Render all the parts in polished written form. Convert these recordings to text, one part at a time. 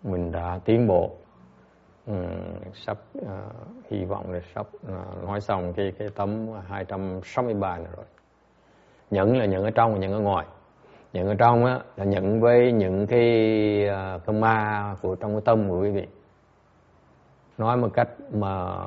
mình đã tiến bộ. Sắp hy vọng là sắp nói xong cái tấm 263 này rồi. Nhẫn là nhẫn ở trong và nhẫn ở ngoài. Nhẫn ở trong á là nhẫn với những cái ma của trong cái tâm của quý vị. Nói một cách mà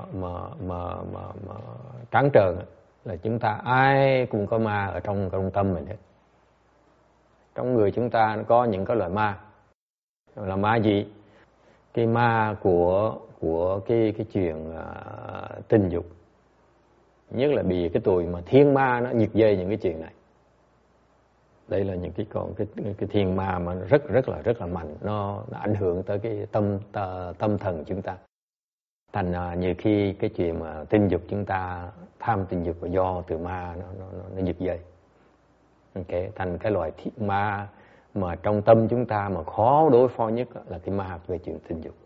trắng trợn là chúng ta ai cũng có ma ở trong tâm mình hết. Trong người chúng ta nó có những cái loại ma. Là ma gì? Cái ma của cái chuyện tình dục. Nhất là bị cái tuổi mà thiên ma nó giật dây những cái chuyện này. Đây là những cái thiên ma mà rất là mạnh, nó ảnh hưởng tới cái tâm thần chúng ta. Thành nhiều khi cái chuyện mà tình dục chúng ta tham tình dục là do từ ma nó giật dây. Okay. Thành cái loại ma mà trong tâm chúng ta mà khó đối phó nhất là cái ma về chuyện tình dục.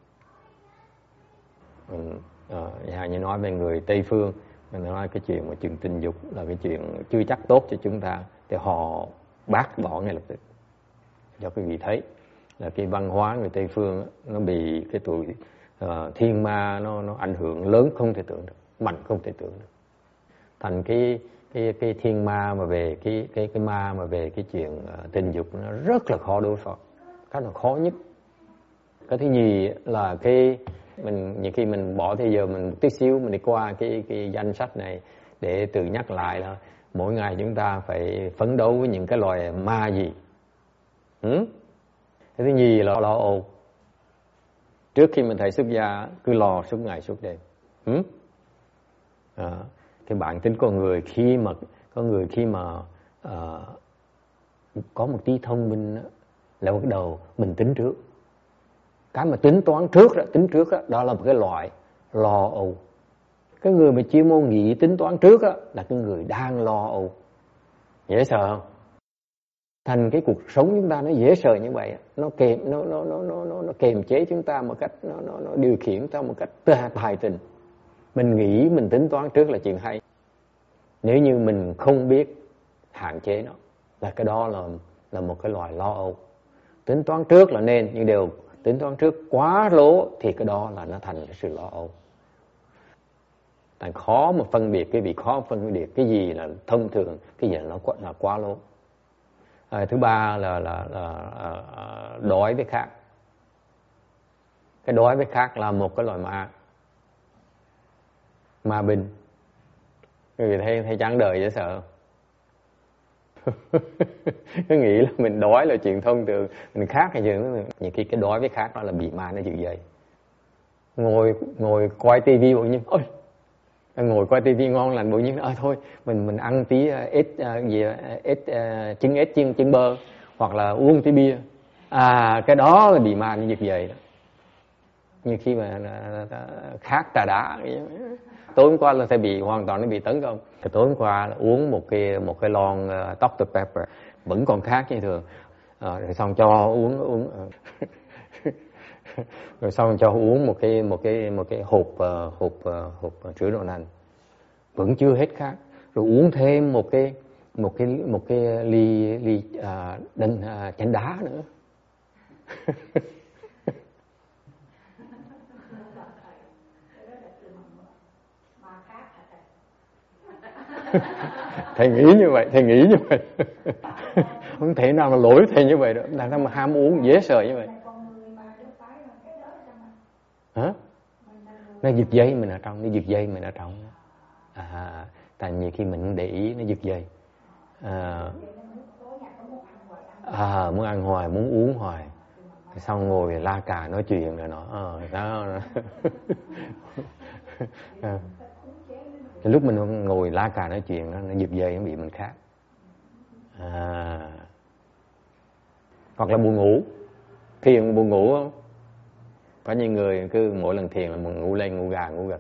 Như nói về người Tây phương, mình nói cái chuyện mà chuyện tình dục là cái chuyện chưa chắc tốt cho chúng ta, thì họ bác bỏ ngay lập tức. Cho quý vị thấy là cái văn hóa người Tây phương nó bị cái tuổi thiên ma nó ảnh hưởng lớn không thể tưởng được, mạnh không thể tưởng được. Thành cái thiên ma mà về cái ma mà về cái chuyện tình dục nó rất là khó đối phó, cái là khó nhất. Cái thứ nhì là mình nhiều khi mình bỏ thời giờ mình một tí xíu mình đi qua cái danh sách này để tự nhắc lại là mỗi ngày chúng ta phải phấn đấu với những cái loài ma gì. Cái thứ nhì là lo âu. Trước khi mình thầy xuất gia cứ lo suốt ngày suốt đêm. Cái bản tính con người khi mà có một tí thông minh là bắt đầu mình tính trước. Cái mà tính trước đó là một cái loại lo âu. Cái người mà chuyên môn nghĩ tính toán trước là cái người đang lo âu. Dễ sợ không? Thành cái cuộc sống chúng ta nó dễ sợ như vậy, nó kềm chế chúng ta một cách, nó điều khiển chúng ta một cách tài tình. Mình nghĩ mình tính toán trước là chuyện hay. Nếu như mình không biết hạn chế nó, là cái đó là một cái loại lo âu. Tính toán trước là nên, nhưng đều tính toán trước quá lố thì cái đó là nó thành cái sự lo âu. Thành khó mà phân biệt, cái việc khó phân biệt cái gì là thông thường, cái gì là quá lố. Thứ ba là đói với khát. Cái đói với khát là một cái loại ma binh. Quý vị thấy chán đời dễ sợ không? Cứ nghĩ là mình đói là chuyện thông thường, mình khát hay chuyện. Nhiều khi cái đói với khát đó là bị ma nó giật dây. Ngồi coi tivi bỗng nhiên, ngồi coi tivi ngon lành bỗng nhiên thôi mình ăn tí trứng ếch trứng bơ, hoặc là uống tí bia. Cái đó là bị ma nó giật dây đó. Như khi mà khát trà đá, tối hôm qua là sẽ bị hoàn toàn nó bị tấn công. Tối hôm qua là uống một cái lon Dr Pepper vẫn còn khát như thường, rồi xong cho uống rồi xong cho uống một cái hộp sữa đậu nành vẫn chưa hết khát, rồi uống thêm một cái ly chén đá nữa. Thầy nghĩ như vậy không thể nào mà lỗi thầy như vậy được, làm sao mà ham uống dễ sợ như vậy. Hả? Nó giật dây mình ở trong, tại nhiều khi mình để ý nó giật dây. Muốn ăn hoài, muốn uống hoài, xong ngồi la cà nói chuyện rồi đó. Lúc mình ngồi la cà nói chuyện nó giật dây, nó bị mình khát. Hoặc là buồn ngủ. Thiền buồn ngủ không? Có những người cứ mỗi lần thiền là mình ngủ lên ngủ gà ngủ gật.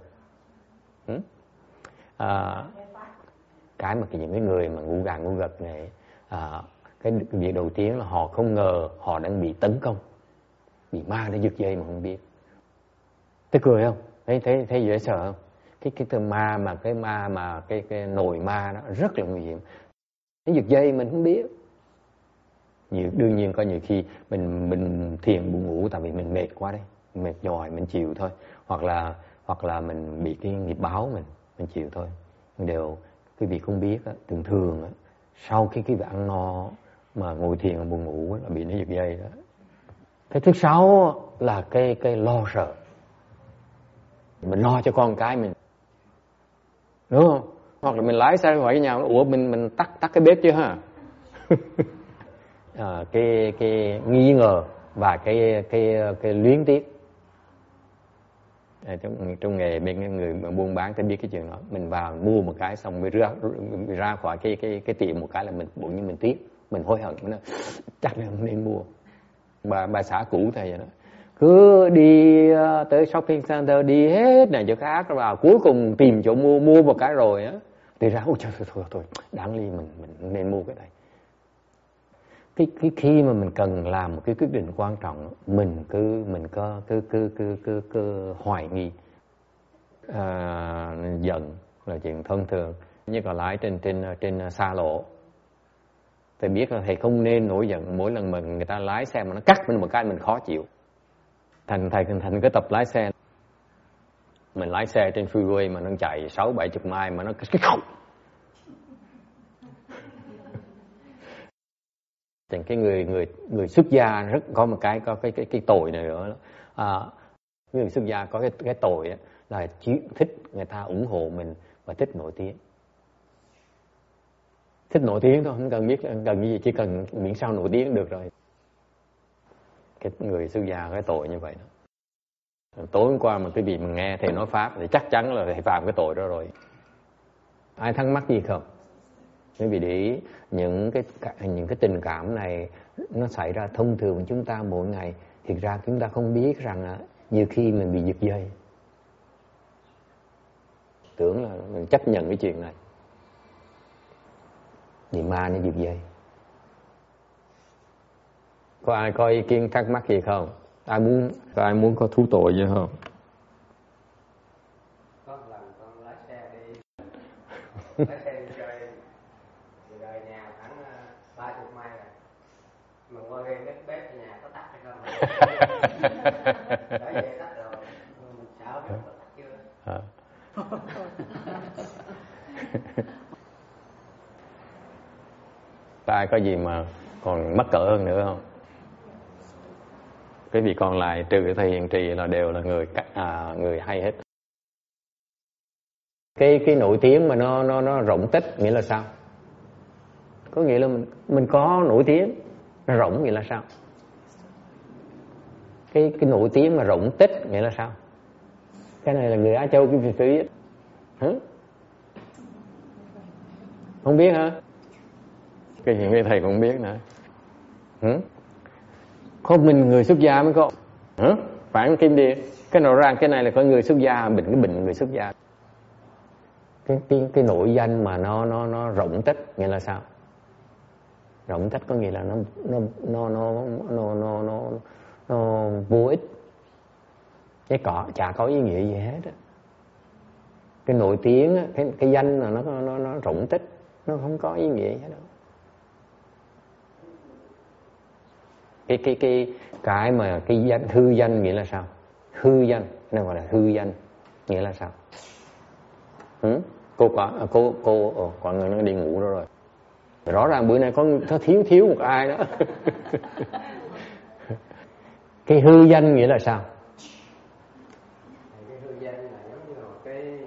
Cái mà những cái người mà ngủ gà ngủ gật này, cái việc đầu tiên là họ không ngờ họ đang bị tấn công, bị ma nó giật dây mà không biết. Tức cười không? Thấy dễ sợ không? Cái ma mà cái nồi ma nó rất là nguy hiểm. Nó giật dây mình không biết. Đương nhiên có nhiều khi mình thiền buồn ngủ tại vì mình mệt quá đấy, mệt nhòi mình chịu thôi, hoặc là mình bị cái nghiệp báo mình chịu thôi. Đều quý vị không biết á, thường á, sau khi quý vị ăn no mà ngồi thiền buồn ngủ là bị nó giật dây đó. Cái thứ sáu là cái lo sợ, mình lo cho con cái mình, đúng không? Hoặc là mình lái xe khỏi nhà, ủa mình tắt cái bếp chưa ha? Cái nghi ngờ và cái luyến tiếc. Trong nghề bên cái người mà buôn bán sẽ biết cái chuyện đó. Mình vào mua một cái xong mới ra khỏi cái tiệm một cái là mình bỗng nhiên mình tiếc, mình hối hận, nó chắc là không nên mua. Bà xã cũ thầy vậy đó, cứ đi tới shopping center, đi hết này chỗ khác vào, cuối cùng tìm chỗ mua một cái rồi á thì ra ôi trời, thôi đáng lý mình nên mua cái này. Cái khi mà mình cần làm một cái quyết định quan trọng, mình cứ hoài nghi, giận là chuyện thông thường. Như còn lại trên xa lộ, thầy biết là thầy không nên nổi giận mỗi lần mà người ta lái xe mà nó cắt mình một cái mình khó chịu. Thành cái tập lái xe, mình lái xe trên freeway mà nó chạy 60-70 mile mà nó cái khóc. Cái người xuất gia rất có một cái tội này nữa. Người xuất gia có cái tội là thích người ta ủng hộ mình và thích nổi tiếng. Thích nổi tiếng thôi, không cần biết cần cái gì, chỉ cần miễn sao nổi tiếng được rồi. Cái người xuất gia cái tội như vậy đó. Tối hôm qua mà quý vị mình nghe thầy nói pháp thì chắc chắn là thầy phạm cái tội đó rồi. Ai thắc mắc gì không? Quý vị để ý, những cái tình cảm này nó xảy ra thông thường với chúng ta mỗi ngày. Thực ra chúng ta không biết rằng nhiều khi mình bị giật dây. Tưởng là mình chấp nhận cái chuyện này, vì ma nó giật dây. Có ai có ý kiến thắc mắc gì không? Ai muốn có thú tội gì không? Có một lần con lái xe đi chơi, thì rời nhà khoảng 30 mai rồi, mà qua game bếp nhà có tắt hay không? Để về tắt rồi, mình sợ bếp có tắt chưa? Ta có gì mà còn mắc cỡ hơn nữa không? Cái vị còn lại trừ cái thầy Hiền Trì là đều là người hay hết. Cái nổi tiếng mà nó rộng tích nghĩa là sao? Có nghĩa là mình có nổi tiếng, nó rộng nghĩa là sao? Cái nổi tiếng mà rộng tích nghĩa là sao? Cái này là người Á Châu cái vị trí không biết hả? Cái chuyện này thầy cũng biết nữa. Không, mình người xuất gia mới có. Phải không Kim Điệp? Cái nội ra cái này là có người xuất gia, bệnh người xuất gia. Cái nội danh mà nó rộng tích nghĩa là sao? Rộng tích có nghĩa là nó vô ích, chả có ý nghĩa gì hết á. Cái nổi tiếng á, cái danh là nó rộng tích, nó không có ý nghĩa gì hết đâu. Cái mà cái danh, hư danh nghĩa là sao? Hư danh nó gọi là hư danh nghĩa là sao? Có người nó đi ngủ đó rồi. Rõ ràng bữa nay có thiếu một ai đó. Cái hư danh nghĩa là sao? Cái hư danh là giống như một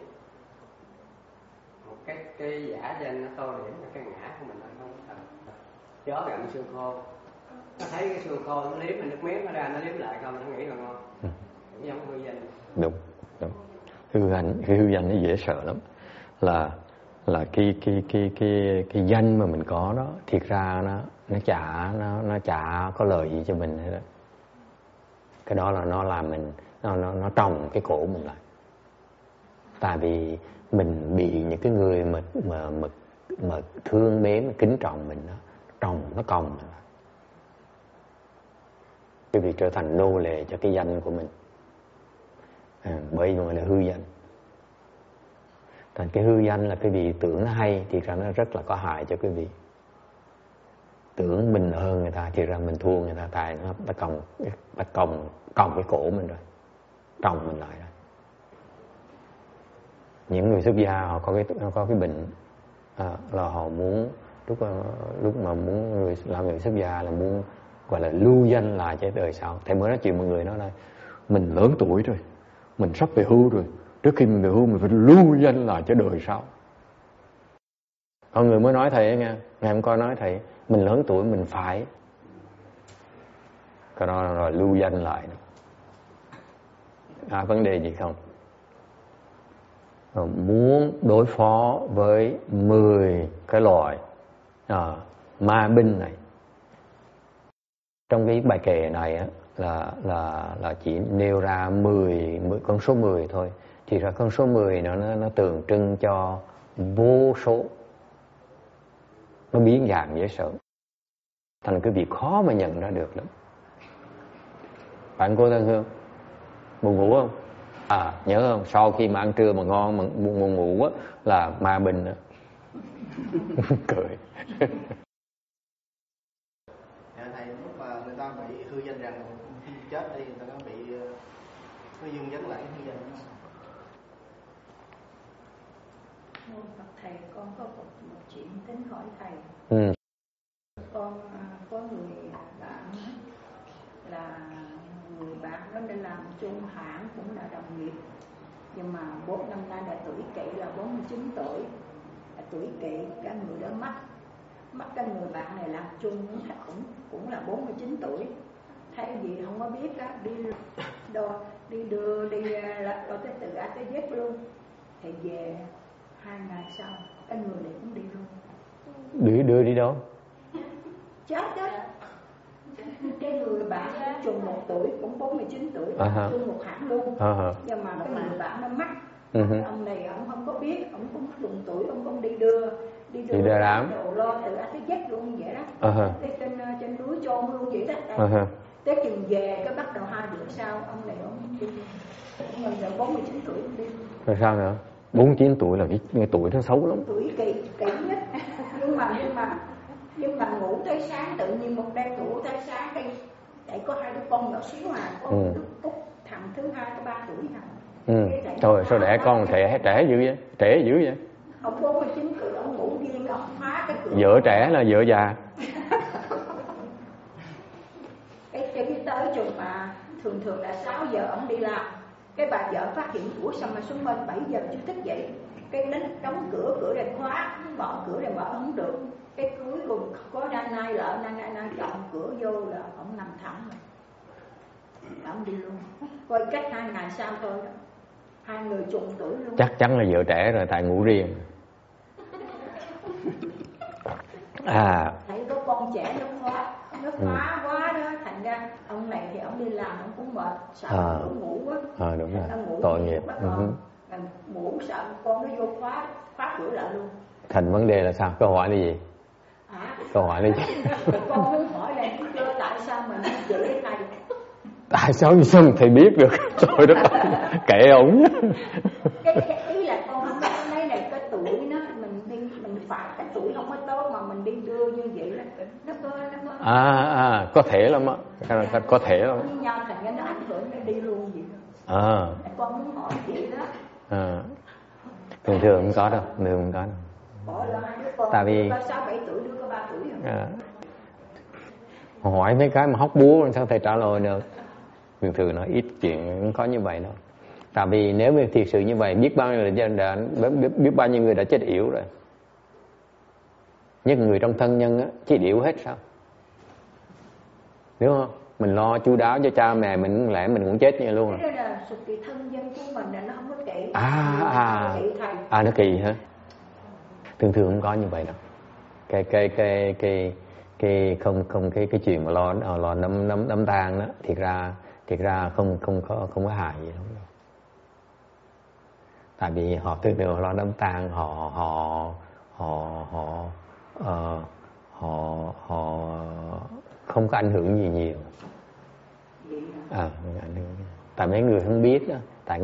cái giả danh nó tô điểm cái ngã của mình, nó không thật. Chó gặm xương khô, nó thấy cái xương khô nó liếm, nước miếng nó ra nó liếm lại không, nó nghĩ là ngon. Cũng giống hư danh. Đúng. Hư danh nó dễ sợ lắm. Là cái danh mà mình có đó, thiệt ra nó chả có lời gì cho mình hết đó. Cái đó là nó làm mình nó tròng cái cổ mình lại. Tại vì mình bị những cái người mà thương mến, kính trọng mình đó, nó còng mình lại. Cái việc trở thành nô lệ cho cái danh của mình. Bởi vì là hư danh. Thành cái hư danh là cái vị tưởng nó hay, thì ra nó rất là có hại cho quý vị. tưởng mình hơn người ta, thì ra mình thua người ta, tại nó còng cái cổ mình rồi, còng mình lại rồi. Những người xuất gia họ có cái bệnh là họ muốn lúc mà muốn làm người xuất gia là muốn gọi là lưu danh lại cho đời sau. Thầy mới nói chuyện mọi người nói là mình lớn tuổi rồi, mình sắp về hưu rồi, trước khi mình về hưu mình phải lưu danh lại cho đời sau. Có người mới nói thầy ấy nghe, ngày hôm qua nói thầy mình lớn tuổi mình phải cái đó rồi lưu danh lại. Vấn đề gì không? Muốn đối phó với 10 cái loại ma binh này. Trong cái bài kệ này á, là chỉ nêu ra 10 con số 10 thôi. Thì ra con số 10 nó tượng trưng cho vô số, nó biến dạng dễ sợ, thành cái việc khó mà nhận ra được lắm. Bạn cô Thân Hương buồn ngủ không? Nhớ không? Sau khi mà ăn trưa mà ngon mà buồn ngủ á là ma bình á. Cười. Thầy, lúc mà người ta bị hư danh rằng khi chết đi người ta có bị nó dương vấn lại hư danh đó. Thầy, con có một chuyện tính hỏi thầy. Con có người bạn là người bạn đó đã làm chung hãng, cũng là đồng nghiệp, nhưng mà 4 năm nay là tuổi kỵ, là 49 tuổi, là tuổi kỵ. Cái người đó mất cái người bạn này làm chung cũng là 49 tuổi, thấy gì không có biết á, đi đưa tới từ A tới Z luôn. Thì về 2 ngày sau cái người này cũng đi luôn. Đưa đi đâu? Chết đó. Cái người bạn trùng 1 tuổi, cũng 49 tuổi, chung một hãng luôn. Nhưng mà cái người bạn nó mắc. Ông này ông không có biết, ông cũng trùng tuổi, ông cũng đi đưa đám đồ lo từ A tới Z luôn vậy đó. Trên núi chôn luôn vậy đó. Tới chừng về cái bắt đầu 2 bữa sau ông này ông đi. Mình là 49 tuổi ông đi. Rồi sao nữa? 49 tuổi là cái tuổi nó xấu lắm. Tuổi kỵ nhất. nhưng mà ngủ tới sáng tự nhiên một đêm ngủ tới sáng cái để có 2 đứa con nhỏ xíu có một đứa Cúc, thằng thứ 2 có 3 tuổi hả? Trời, sao đẻ con trẻ dữ vậy? Trẻ dữ vậy? Ông 49 tuổi ông ngủ riêng, ông phá cái cửa. Vợ trẻ là vợ già. Cái tới chừng mà thường là 6 giờ ông đi làm. Cái bà vợ phát hiện ủa sao mà xuống bên 7 giờ chưa thức dậy. Cái đến đóng cửa này khóa, mở cửa này mở không được. Cái cuối cùng có nay chọn cửa vô là ông nằm thẳng rồi. Ông đi luôn. Coi cách 2 ngày sau thôi đó. 2 người trùng tuổi luôn. Chắc chắn là vợ trẻ rồi, tại ngủ riêng. Thấy có con trẻ nó khóa quá đó, thành ra ông này thì ông đi làm ông cũng mệt, sợ ông ngủ quá. Đúng rồi. Tội nghiệp. Ngủ sợ con nó vô khóa cửa lại luôn. Thành vấn đề là sao? Câu hỏi là gì? Câu hỏi là gì? Con muốn hỏi là tại sao mình giữ cái này? Tại sao thầy biết được? Trời đất ơi, kệ ổng. Cái ý là con không thấy này cái tuổi nó mình phạt cái tuổi không có tốt mà mình đi đưa như vậy là nó có thể lắm á, có thể lắm. Với nhau thành ra nó ảnh hưởng nó đi luôn vậy đó. Con muốn hỏi vậy đó. Thường không có đâu, không có đâu. Bỏ lỡ 2 đứa con, tại vì có 6-7 tuổi, đứa có 3 tuổi rồi. Hỏi mấy cái mà hóc búa sao thầy trả lời được. Thường nó ít chuyện không có như vậy đâu. Tại vì nếu như thiệt sự như vậy, biết bao nhiêu người đã chết yểu rồi. Những người trong thân nhân á, chết yểu hết sao? Đúng không? Mình lo chu đáo cho cha mẹ mình, lẽ mình cũng chết như luôn rồi. Thế là sự kỳ thân nhân của mình là nó không có kỹ. Nó kỳ hả? Thường không có như vậy đâu. Cái chuyện mà lo đám tang đó, thiệt ra không có hại gì đâu. Tại vì họ thường lo đám tang, họ không có ảnh hưởng gì nhiều. Tại mấy người không biết đó, tại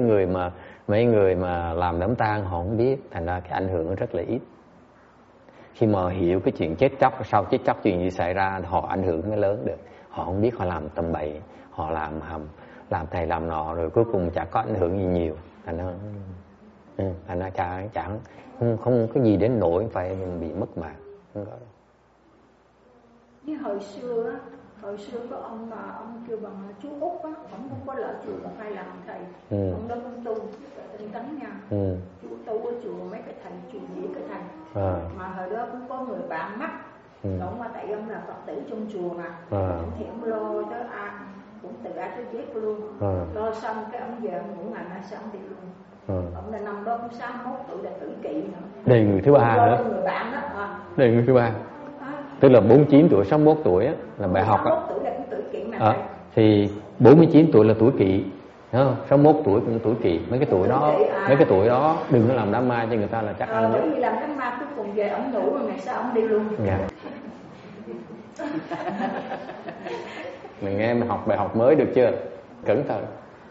mấy người mà làm đám tang họ không biết, thành ra cái ảnh hưởng rất là ít. khi mà hiểu cái chuyện chết chóc, sau chết chóc chuyện gì xảy ra, họ ảnh hưởng mới lớn được. Họ không biết họ làm tầm bậy, họ làm thầy làm nọ, rồi cuối cùng chả có ảnh hưởng gì nhiều. Thành ra chẳng không có gì đến nỗi phải bị mất mạng. Không có đâu. Như hồi xưa có ông mà ông kêu bằng chú Út á, ông không có lợi chùa 1-2 lần thầy. Ông đó cũng tu tinh tấn nha. Chú tu ở chùa mấy cái thầy chùa gì cái thầy. Mà hồi đó cũng có người bạn mắc. Ông mà tại ông là Phật tử trong chùa mà. Thì ông lo tới ăn, cũng từ A tới Z luôn. Lo xong cái ông về ông ngủ ngày mai xong đi luôn. Ông là năm đó cũng 61 tuổi là tử kỵ nữa. Đây người thứ ba nữa. Người bạn đó. Đây người thứ ba. Tức là 49 tuổi, 61 tuổi á, là bài học á. 61 tuổi là cũng tuổi kỵ mà. Thì 49 tuổi là tuổi kỵ, thấy không? 61 tuổi cũng tuổi kỵ. Mấy cái tuổi đó đừng có làm đám ma cho người ta là chắc ăn nhất. Bởi vì làm đám ma cuối cùng về ông ngủ rồi ngày sau ông đi luôn. Dạ. Mình nghe mình học bài học mới được chưa? Cẩn thận.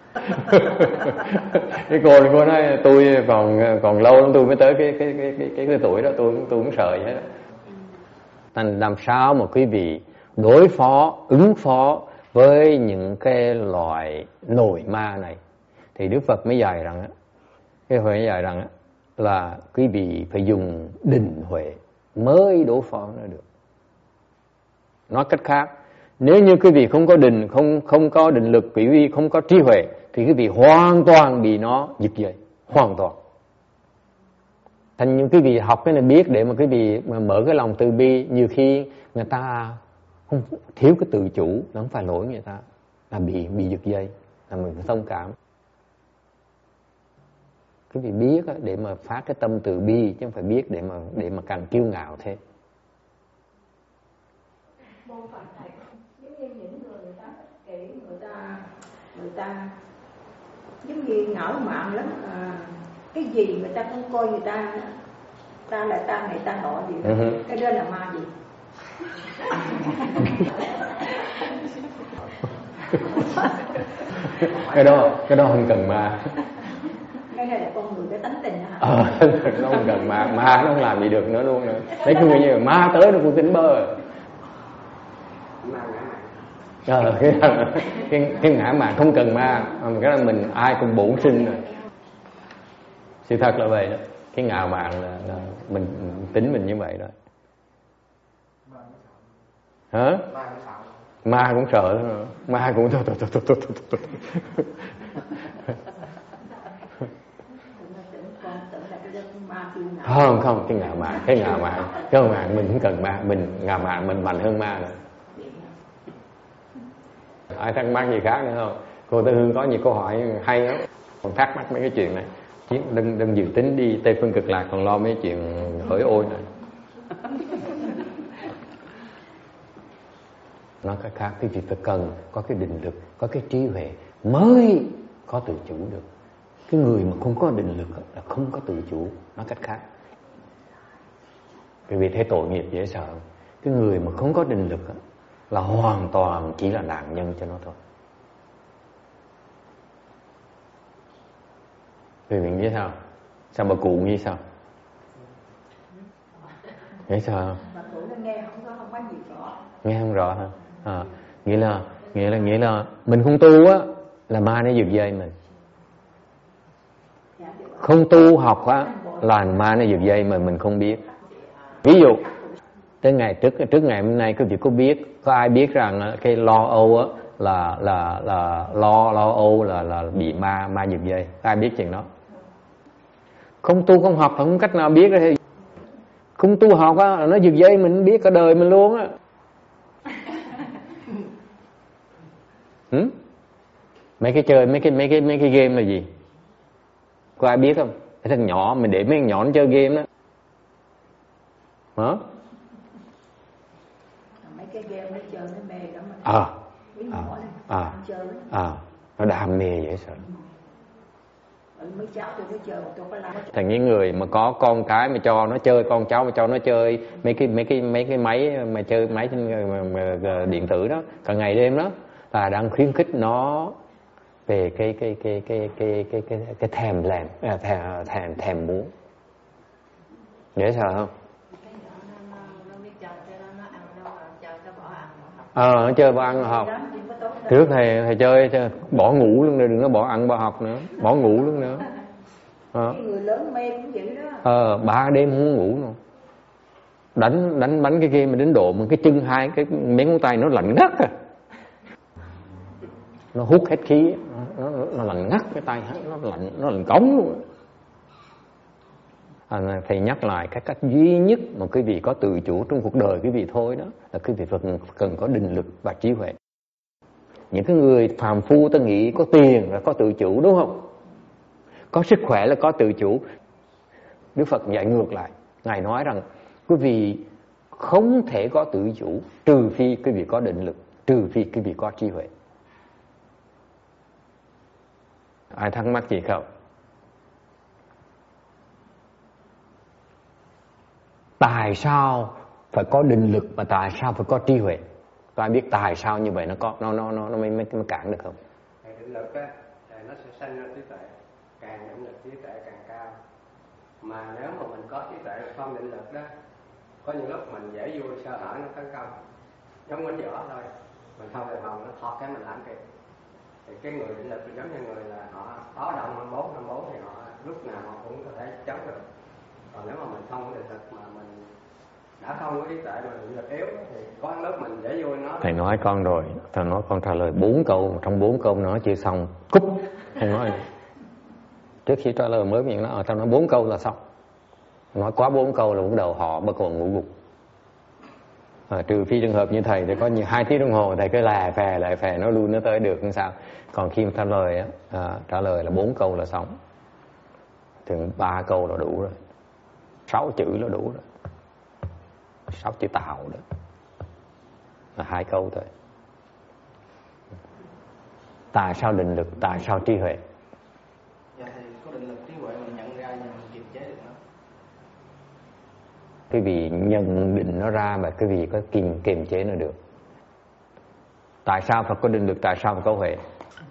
Cái cô nói tôi còn lâu lắm tôi mới tới cái tuổi đó, tôi cũng sợ vậy đó. Thành làm sao mà quý vị đối phó, ứng phó với những cái loại nổi ma này, thì Đức Phật mới dạy rằng là quý vị phải dùng định huệ mới đối phó nó được. Nói cách khác, nếu như quý vị không có định, không có định lực, quý vị không có trí huệ, thì quý vị hoàn toàn bị nó giật dây, hoàn toàn. Thành những quý vị học cái này biết để mà quý vị mà mở cái lòng từ bi. Nhiều khi người ta không thiếu cái tự chủ, nó không phải lỗi người ta, là bị giật dây, là mình phải thông cảm. Quý vị biết để mà phát cái tâm từ bi, chứ không phải biết để mà càng kiêu ngạo thế. Môn Phật thầy giống như những người ta ích kỷ, người ta giống như ngạo mạn lắm. Cái gì người ta cũng coi người ta là ta này ta nọ gì đó. Cái đó là ma gì? cái đó không cần ma. Cái này là con người cái tánh tình hả? Nó không cần ma nó không làm gì được nữa luôn nữa. Mấy cái người như ma tới nó cũng tính bơ. Cái ngã mạn không cần ma, cái đó mình ai cũng bổn sinh rồi. Sự thật là vậy đó. Cái ngạo mạn là mình tính mình như vậy đó. Hả? Ma cũng sợ đó. Ma cũng không cái ngạo mạn mình không cần ma, mình ngạo mạn mình mạnh hơn ma nữa. Ai thắc mắc gì khác nữa không? Cô Tư Hương có nhiều câu hỏi hay lắm, còn thắc mắc mấy cái chuyện này. Đừng dự tính đi Tây Phương Cực Lạc, còn lo mấy chuyện hỡi ôi này. Nói cách khác, cái việc phải cần có cái định lực, có cái trí huệ mới có tự chủ được. Cái người mà không có định lực là không có tự chủ. Nói cách khác, cái việc thấy tội nghiệp dễ sợ. Cái người mà không có định lực là hoàn toàn chỉ là nạn nhân cho nó thôi. Vì mình nghĩ sao? Sao bà cụ nghĩ sao? Nghĩ sao? Bà cụ nó nghe không có gì rõ. Nghe không rõ hả? Nghĩa là mình không tu á là ma nó giật dây mình. Không tu học á là ma nó giật dây mình không biết. Ví dụ tới ngày trước ngày hôm nay quý vị có ai biết rằng cái lo âu á là lo âu là bị ma giật dây? Có ai biết chuyện đó? Không tu không học không cách nào biết đó. Không tu học á là nó giật dây mình biết cả đời mình luôn á. Mấy cái chơi mấy cái game là gì? Có ai biết không? Cái thằng nhỏ mình để mấy thằng nhỏ nó chơi game đó. Hả? Mấy cái game nó chơi nó mê lắm mà. Nó đam mê vậy sợ. Mấy cháu tôi chơi tôi có làm. Thành những người mà có con cái mà cho nó chơi, con cháu mà cho nó chơi mấy cái máy mà chơi máy trên điện tử đó cả ngày đêm đó, là đang khuyến khích nó về cái thèm muốn. Dễ sợ không? Chơi bỏ ăn bỏ học. Trước thầy chơi bỏ ngủ luôn rồi, đừng có bỏ ăn bỏ học nữa, bỏ ngủ luôn nữa. Người lớn mê cũng vậy đó. 3 đêm không ngủ nữa. Đánh bánh cái game mà đến độ mà cái chân hai cái mấy ngón tay nó lạnh ngắt à. Nó hút hết khí, nó lạnh ngắt cái tay, nó lạnh cống luôn. Thầy nhắc lại cái cách duy nhất mà quý vị có tự chủ trong cuộc đời quý vị thôi đó là quý vị cần có định lực và trí huệ. Những cái người phàm phu ta nghĩ có tiền là có tự chủ, đúng không? Có sức khỏe là có tự chủ. Đức Phật dạy ngược lại. Ngài nói rằng quý vị không thể có tự chủ trừ phi quý vị có định lực, trừ phi quý vị có trí huệ. Ai thắc mắc gì không? Tại sao phải có định lực và tại sao phải có trí huệ? Có ai biết tại sao như vậy nó mới cản được không? Định lực á, nó sẽ sanh ra trí tuệ. Càng định lực trí tuệ càng cao. Mà nếu mà mình có trí tuệ không định lực đó, có những lúc mình dễ vui sơ hở nó tấn công, giống bánh vỏ thôi, mình không đề phòng nó thọt cái mình làm kịp. Thì cái người định lực giống như người là họ có động 24 thì họ lúc nào họ cũng có thể chống được. Còn nếu mà mình không có định lực mà mình đã không có trí tuệ mà định lực yếu thì có lúc mình dễ vui nó. Thầy nói con rồi, thầy nói con trả lời 4 câu, trong 4 câu nói chưa xong, cúp, không nói nữa. Trước khi trả lời mới miệng nó tao nói 4 câu là xong. Nói quá 4 câu là bắt đầu họ bắt đầu ngủ gục. Trừ phi trường hợp như thầy thì có nhiều 2 tiếng đồng hồ thầy cứ lại phè nó luôn nó tới được không sao. Còn khi mà trả lời là 4 câu là xong. Thường 3 câu là đủ rồi, 6 chữ là đủ rồi, 6 chữ tạo đó là 2 câu thôi. Tại sao định lực, tại sao trí huệ? Dạ thì có định lực trí huệ mình nhận ra và mình kiềm chế được nó. Quý vị nhận định nó ra mà quý vị có kiềm chế nó được. Tại sao phải có định lực, tại sao phải có huệ?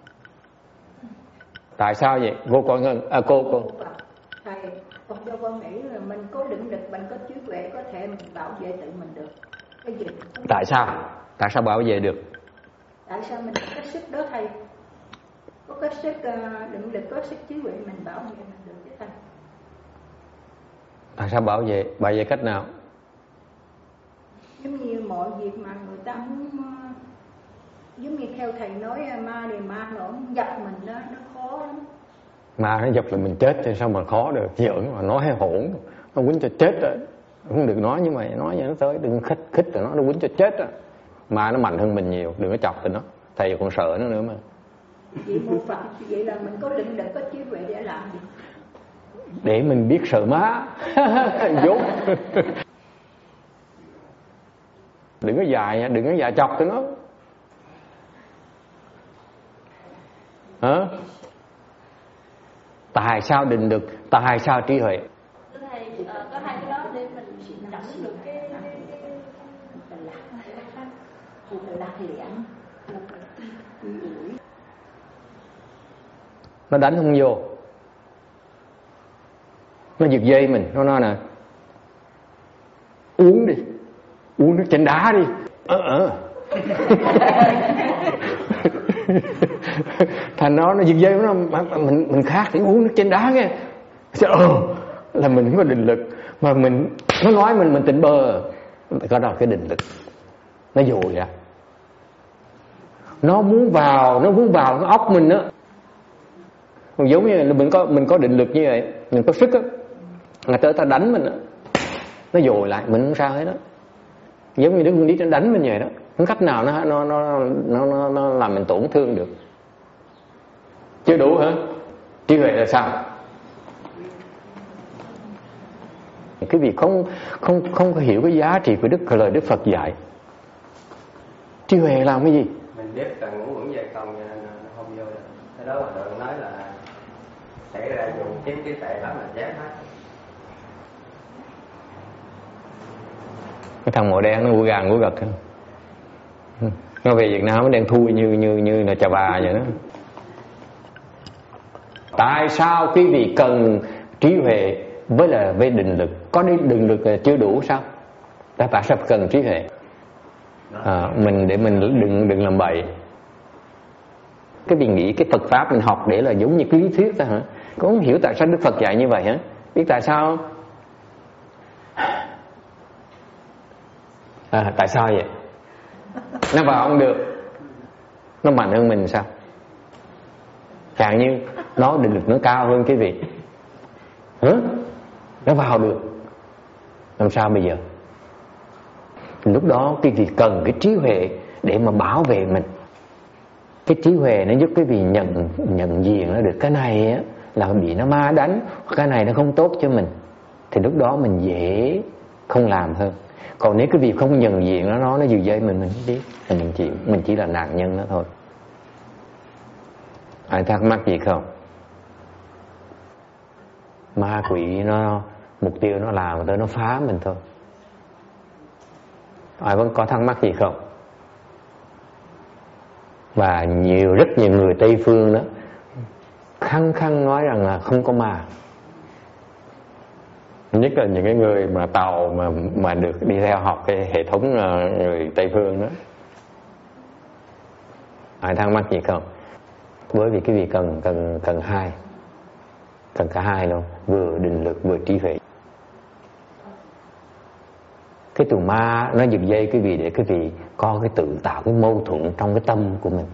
Tại sao vậy? Cô. Thầy, con cho con nghĩ là mình có định lực, mình có trí huệ có thể mình bảo vệ tự mình được. Cái gì? Tại sao? Tại sao bảo vệ được? Tại sao mình có cái sức đó thầy? Có cái sức định lực, có sức trí huệ mình bảo vệ mình được chứ thầy. Tại sao bảo vệ? Bảo vệ cách nào? Giống như mọi việc mà người ta muốn, giống như theo thầy nói ma thì ma nó dập mình đó, nó khó lắm. Ma nó dập là mình chết thì sao mà khó được, giỡn mà nói hay hỗn, nó quýnh cho chết rồi. Không được nói như vậy, nói vậy nó tới, đừng khích rồi nó quýnh cho chết rồi. Ma nó mạnh hơn mình nhiều, đừng có chọc thì nó, thầy còn sợ nó nữa mà. Vậy mô Phật, vậy là mình có định lực, có trí huệ để làm gì? Để mình biết sợ má. Vốn. Đừng có dài chọc cho nó. Hả? Tại sao định lực, tại sao trí huệ? Thầy, có hai cái đó để mình nhận được cái lạc liễn. Nó đánh không vô, nó giật dây mình, nó nói nè, uống đi, uống nước chanh đá đi. Thành nó giật dây nó, mình khát thì uống nước chanh đá nghe. Là mình không có định lực mà nó nói mình tỉnh bơ. Có đó cái định lực nó dồi ra, nó muốn vào cái óc mình đó. Giống như là mình có định lực như vậy, mình có sức á, là tới ta đánh mình á, nó dồi lại mình không sao hết đó. Giống như đứa con nít nó đánh mình vậy đó, không cách nào nó làm mình tổn thương được. Chưa đủ hả? Trí huệ là sao? Cái việc không có hiểu cái giá trị của lời Đức Phật dạy. Trí huệ làm cái gì? Mình biết cần ngủ về không cho nên nó không vô được. Cái đó mà tự nói là xảy ra dùng chính trí tuệ đó là chém hết. Cái thằng màu đen nó gũi gà gũi gật. Nó về Việt Nam nó đang thui như là chà bà vậy đó. Tại sao quý vị cần trí huệ với định lực? Có định lực là chưa đủ sao? Tại sao cần trí huệ? mình để mình đừng làm bậy. Cái vị nghĩ cái Phật pháp mình học để là giống như cái lý thuyết thôi hả? Có không hiểu tại sao Đức Phật dạy như vậy hả? Biết tại sao không? Tại sao vậy? Nó vào không được, nó mạnh hơn mình sao? Chẳng như nó định lực nó cao hơn cái vị, nó vào được, làm sao bây giờ? Lúc đó cái vị cần cái trí huệ để mà bảo vệ mình. Cái trí huệ nó giúp cái vị nhận diện nó được cái này á, là bị nó ma đánh, cái này nó không tốt cho mình, thì lúc đó mình dễ không làm hơn. Còn nếu cái việc không nhận diện nó dìu dây mình không biết, thì mình chịu, mình chỉ là nạn nhân đó thôi. Ai thắc mắc gì không? Ma quỷ nó mục tiêu nó làm tới nó phá mình thôi. Ai vẫn có thắc mắc gì không? Và rất nhiều người Tây phương đó khăng nói rằng là không có ma. Nhất là những cái người mà tàu mà được đi theo học cái hệ thống người Tây phương đó. Ai thắc mắc gì không? Bởi vì cái gì cần hai, cần cả hai luôn, vừa định lực vừa trí huệ. Cái tù ma nó giật dây cái gì để cái gì có cái tự tạo cái mâu thuẫn trong cái tâm của mình.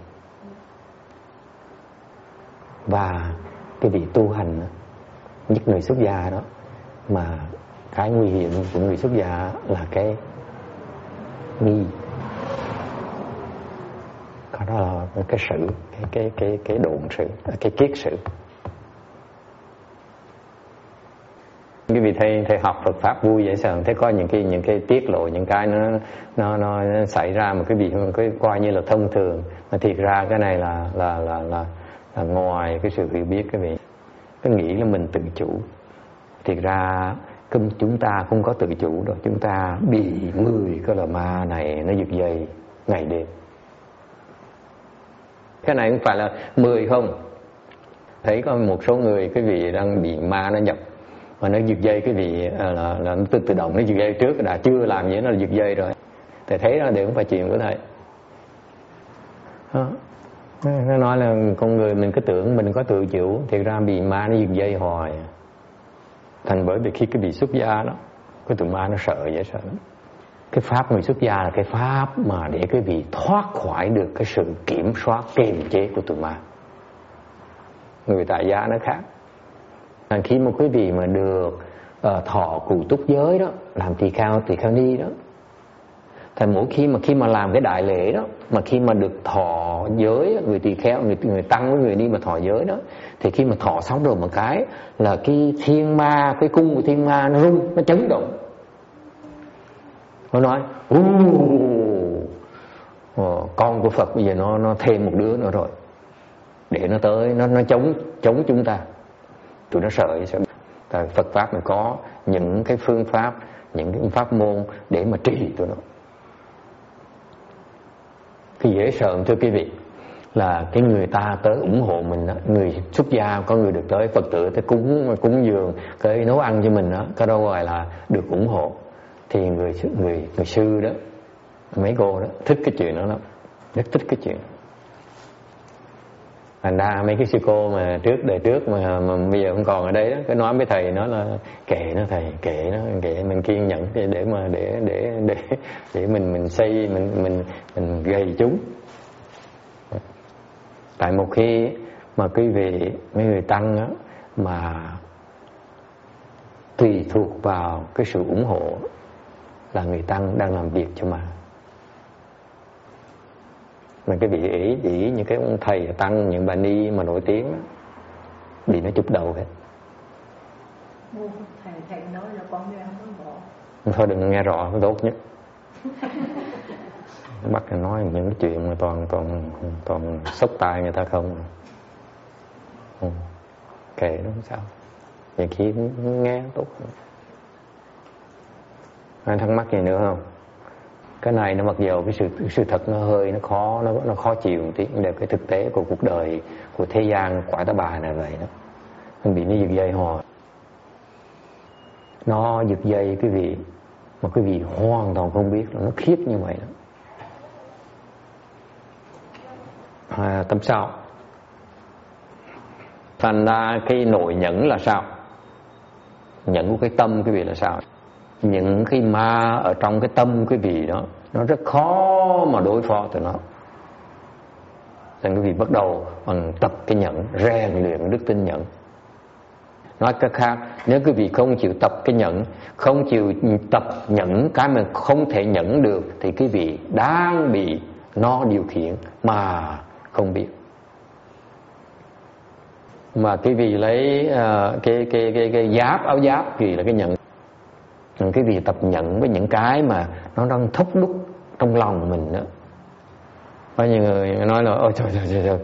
Và cái vị tu hành đó, nhất người xuất gia đó, mà cái nguy hiểm của người xuất gia là cái nghi, đó là cái sự, cái độn sự, cái kiết sự. Cái vị thầy học Phật pháp vui dễ sợ, thế có những cái tiết lộ, những cái nó xảy ra một cái vị cái coi như là thông thường, mà thiệt ra cái này là ngoài cái sự hiểu biết. Cái vị cái nghĩ là mình tự chủ, thiệt ra chúng ta không có tự chủ đâu, chúng ta bị 10 cái là ma này nó giật dây ngày đêm. Cái này không phải là 10 không. Thấy có một số người cái vị đang bị ma nó nhập mà nó giật dây, cái vị là nó tự động nó giật dây trước, đã chưa làm gì nó là giật dây rồi. Thầy thấy đó đều không phải chuyện của thầy. Nó nói là con người mình cứ tưởng mình có tự chủ, thiệt ra bị ma nó giật dây hoài. Thành bởi vì khi cái bị xuất gia đó, cái tụi ma nó sợ dễ sợ lắm. Cái pháp người xuất gia là cái pháp mà để cái vị thoát khỏi được cái sự kiểm soát kiềm chế của tụi ma. Người tại gia nó khác. Khi mà quý vị mà được thọ cụ túc giới đó, làm tỳ kheo ni đó, thì mỗi khi mà làm cái đại lễ đó, mà khi mà được thọ giới, người tỳ kheo, người tăng với người đi mà thọ giới đó, thì khi mà thọ xong rồi một cái là cái thiên ma, cái cung của thiên ma nó rung, nó chấn động. Nó nói con của Phật bây giờ nó thêm một đứa nữa rồi, để nó tới nó chống chúng ta. Tụi nó sợ. Tại Phật pháp mình có những cái phương pháp, những cái pháp môn để mà trị tụi nó. Cái dễ sợ thưa quý vị là cái người ta tới ủng hộ mình đó, người xuất gia có người được tới Phật tử tới cúng dường, cái nấu ăn cho mình đó, cái đó gọi là được ủng hộ. Thì người sư đó, mấy cô đó thích cái chuyện đó lắm, rất thích cái chuyện. Thành ra mấy cái sư cô mà đời trước mà bây giờ không còn ở đây đó, cứ nói với thầy nó là kệ nó thầy, kệ mình kiên nhẫn để mình xây, mình gây chúng. Tại một khi mà quý vị mấy người tăng đó, mà tùy thuộc vào cái sự ủng hộ là người tăng đang làm việc cho mà cái vị ý những cái ông thầy tăng, những bà ni mà nổi tiếng đó, bị nó chụp đầu hết. Thầy nói là con nghe không có. Thôi đừng nghe rõ, nó tốt nhất. Bắt nó nói những cái chuyện mà toàn sốc tai người ta không. Kệ nó không sao, vậy khi nghe tốt hơn. Anh thắc mắc gì nữa không? Cái này nó mặc dù cái sự thật nó hơi nó khó chịu một tí, nhưng cái thực tế của cuộc đời của thế gian quả tá bà này vậy đó. Nó bị nó giật dây hồi, nó giật dây cái vị mà cái vị hoàn toàn không biết là nó khiếp như vậy đó. tâm sao. Thành ra cái nội nhẫn là sao? Nhẫn của cái tâm quý vị là sao? Những cái ma ở trong cái tâm quý vị đó, nó rất khó mà đối phó từ nó. Nên quý vị bắt đầu bằng tập cái nhẫn, rèn luyện đức tin nhẫn. Nói cách khác, nếu quý vị không chịu tập cái nhẫn, không chịu tập nhẫn cái mà không thể nhẫn được, thì quý vị đang bị nó điều khiển mà không biết. Mà quý vị lấy cái giáp, áo giáp gì là cái nhẫn. Quý vị tập nhẫn với những cái mà nó đang thúc đúc trong lòng mình đó. Có nhiều người nói là ôi trời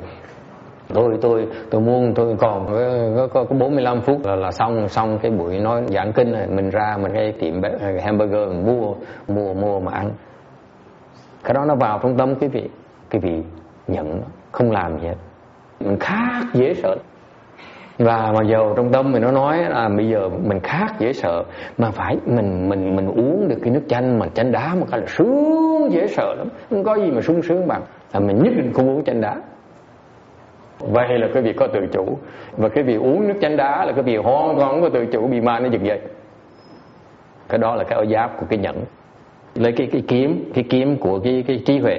tôi muốn tôi còn có 45 phút là xong cái buổi nói giảng kinh này, mình ra mình cái tiệm hamburger mình mua mà ăn. Cái đó nó vào trong tâm quý vị nhận không làm gì hết. Mình khác dễ sợ. Và mà giờ trong tâm mình nó nói là bây giờ mình khác dễ sợ, mà phải mình uống được cái nước chanh mà chanh đá một cái là sướng dễ sợ lắm, không có gì mà sung sướng bằng là mình nhất định không uống chanh đá. Vậy là cái việc có tự chủ, và cái việc uống nước chanh đá là cái việc hoàn toàn không có tự chủ, bị ma nó giật dây. Cái đó là cái áo giáp của cái nhẫn. Lấy cái kiếm của cái trí huệ.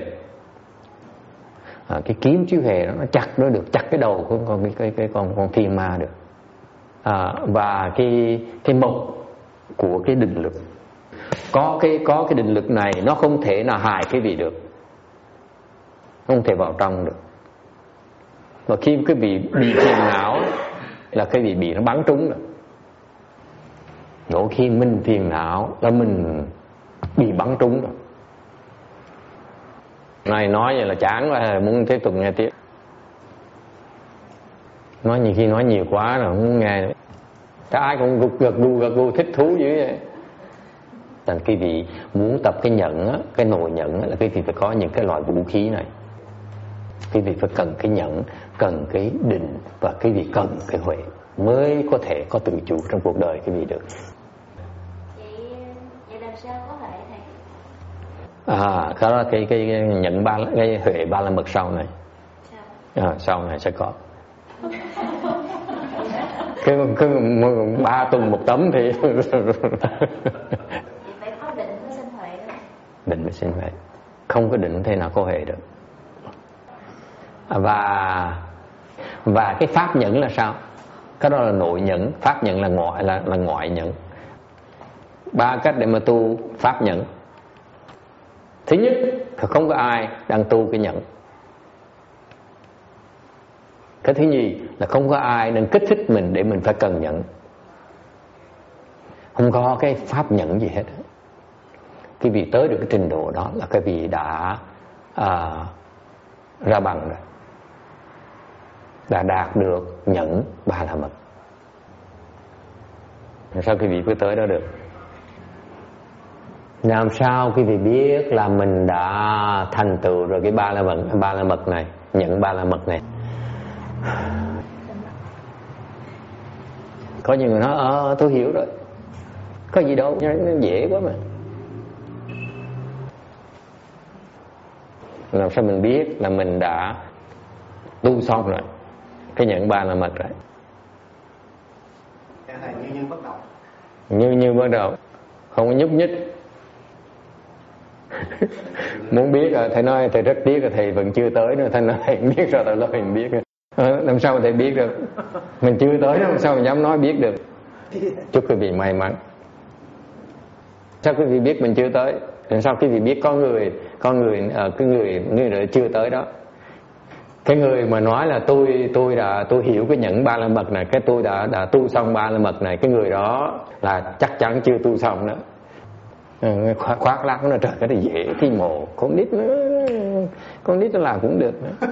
Cái kiếm trí huệ nó chặt nó được, chặt cái đầu của con thiên ma được. Và cái mộc của cái định lực. Có cái định lực này nó không thể nào hại cái vị được, không thể vào trong được. Và khi cái vị bị phiền não là cái vị bị nó bắn trúng rồi. Mỗi khi mình phiền não là mình bị bắn trúng rồi. Này nói vậy là chán quá, muốn tiếp tục nghe tiếp. Nói nhiều khi nói nhiều quá rồi không muốn nghe nữa. Các ai cũng gật gù thích thú dữ vậy. Thành cái vị muốn tập cái nhẫn á, cái nội nhẫn á, là cái vị phải có những cái loại vũ khí này. Cái vị phải cần cái nhẫn, cần cái định, và cái vị cần cái huệ mới có thể có tự chủ trong cuộc đời cái vị được. Vậy làm sao có huệ thầy? Cái đó cái nhận cái huệ ba la mật sau này. Sau này sẽ có. Cứ 3 tuần một tấm thì vậy phải có định mới sinh huệ đó. Định mới sinh huệ. Không có định thế nào có huệ được. Và cái pháp nhẫn là sao? Cái đó là nội nhẫn. Pháp nhẫn là ngoại nhẫn. 3 cách để mà tu pháp nhẫn. Thứ nhất, không có ai đang tu cái nhẫn. Cái thứ nhì là không có ai đang kích thích mình để mình phải cần nhẫn. Không có cái pháp nhẫn gì hết. Cái vị tới được cái trình độ đó là cái vị đã ra bằng rồi, đã đạt được nhẫn ba la mật. Sao quý vị cứ tới đó được? Làm sao quý vị biết là mình đã thành tựu rồi cái ba la mật này, nhẫn ba la mật này? Có nhiều người nói tôi hiểu rồi, có gì đâu, nó dễ quá mà. Làm sao mình biết là mình đã tu xong rồi cái nhẫn ba la mật rồi? Thầy như bắt đầu. Như bắt đầu, không có nhúc nhích. Muốn biết rồi, thầy nói thầy rất tiếc là thầy vẫn chưa tới nữa. Thầy nói thầy biết rồi, thầy nói thầy biết rồi. Làm sao thầy biết được? Mình chưa tới làm sao mình dám nói biết được? Chúc quý vị may mắn. Sao quý vị biết mình chưa tới? Làm sao quý vị biết có người chưa tới đó? Cái người mà nói là tôi hiểu cái nhẫn ba la mật này, cái tôi đã tu xong ba la mật này, cái người đó là chắc chắn chưa tu xong đó. Khoác lác nó trời cái này dễ thi mồ, con nít nó làm cũng được nữa.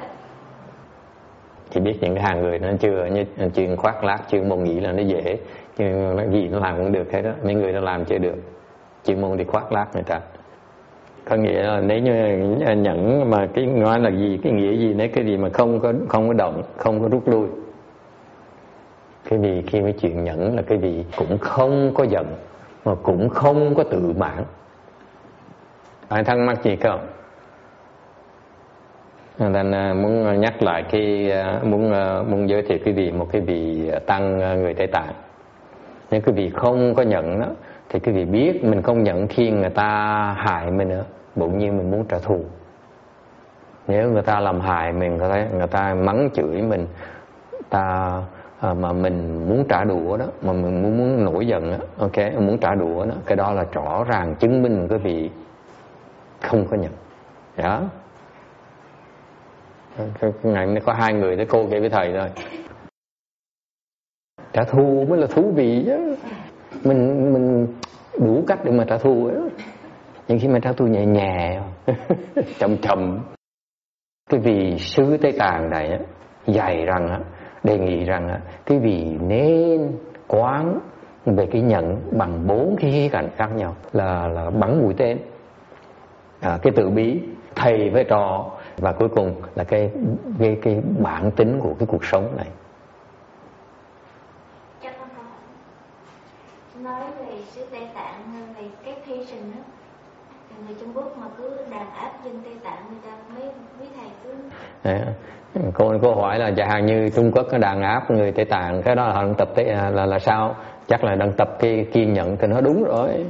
Chỉ biết những cái hàng người nó chưa như chuyên khoác lác, chuyên môn nghĩ là nó dễ, nhưng nó gì nó làm cũng được hết đó. Mấy người nó làm chưa được, chuyên môn đi khoác lác người ta. Có nghĩa là nếu như nhẫn mà cái nói là gì, cái nghĩa gì nếu cái gì mà không có động, không có rút lui. Cái gì khi mới chuyện nhẫn là cái gì cũng không có giận, mà cũng không có tự mãn. Ai thắc mắc gì không? Nên muốn nhắc lại muốn giới thiệu quý vị một cái vị tăng người Tây Tạng. Nếu quý vị không có nhận đó thì quý vị biết mình không nhận khi người ta hại mình nữa, bỗng nhiên mình muốn trả thù. Nếu người ta làm hại mình, người ta mắng chửi mình, mà mình muốn trả đũa đó, mà mình muốn nổi giận đó, ok, muốn trả đũa đó, cái đó là rõ ràng chứng minh quý vị không có nhận. Đó. Ngày nay có 2 người tới cô kể với thầy thôi. Trả thù mới là thú vị chứ. Mình đủ cách để mà trả thù ấy. Nhưng khi mà trả thù nhẹ nhẹ chậm chậm. Cái vị sư Tây Tạng này á, dạy rằng á, đề nghị rằng á, cái vị nên quán về cái nhận bằng 4 cái khía cạnh khác nhau, là bắn mũi tên, cái tự bí, thầy với trò, và cuối cùng là cái bản tính của cái cuộc sống này. Cho con nói về xứ Tây Tạng, về cái thi sinh đó, người Trung Quốc mà cứ đàn áp dân Tây Tạng, người ta mấy quý thầy cứ cô hỏi là chẳng hạn như Trung Quốc nó đàn áp người Tây Tạng, cái đó là họ đang tập là sao? Chắc là đang tập cái kiên nhẫn, thì nó đúng rồi.